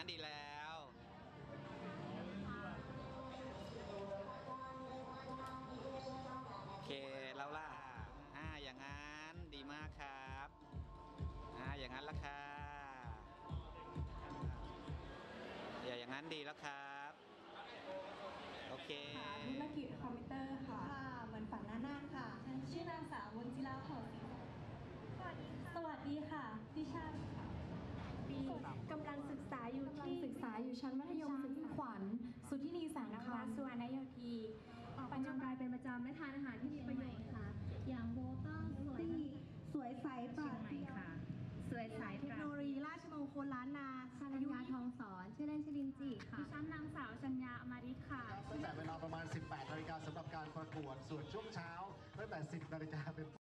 ดีแล้วโอเคแล้วล่ะอย่างนั้นดีมากครับอย่างนั้นละค่ะอย่างนั้นดีแล้วครับโอเคธุรกิจคอมพิวเตอร์ค่ะเหมือนฝั่งหน้าค่ะฉันชื่อนางสาววุ้นจิราเผ่าศรีสวัสดีค่ะดิฉันกำลังศึกษาอยู่ชั้นมัธยมศึกษาขวัญสุทธินีแสงคำสุวรรณโยธีออกกำลังกายเป็นประจำและทานอาหารที่มีประโยชน์ค่ะอย่างโบต้องสวยใสปราดเปรียวค่ะสวยใสเทคโนโลยีราชมงคลล้านนาชัญญาทองสอนชื่อเล่นชื่อลินจีค่ะดิฉันนางสาวชัญญาอมริค่ะตั้งแต่เวลาประมาณ 18 นาฬิกาสำหรับการประกวดส่วนช่วงเช้าตั้งแต่ 10 นาฬิกาเป็น